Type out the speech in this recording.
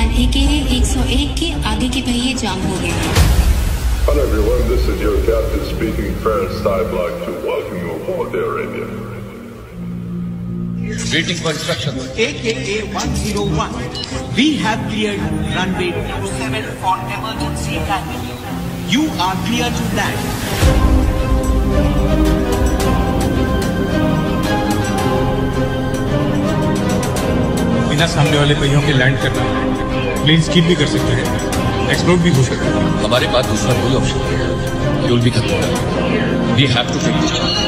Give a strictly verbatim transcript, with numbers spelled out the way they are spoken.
विमान ए के एक सौ एक के आगे के पहिए जाम हो गए हैं। Hello everyone, this is your captain speaking. First, I'd like to welcome you aboard Air India. Waiting for instruction. A K A one oh one. We have cleared runway two seven for emergency landing. You are clear to land. बिना सामने वाले पहियों के land करना, plane skid भी कर सकते हैं, एक्सप्लोड भी हो सकता है। हमारे पास दूसरा कोई ऑप्शन नहीं है। फ्यूल भी खत्म है। We have to fix this.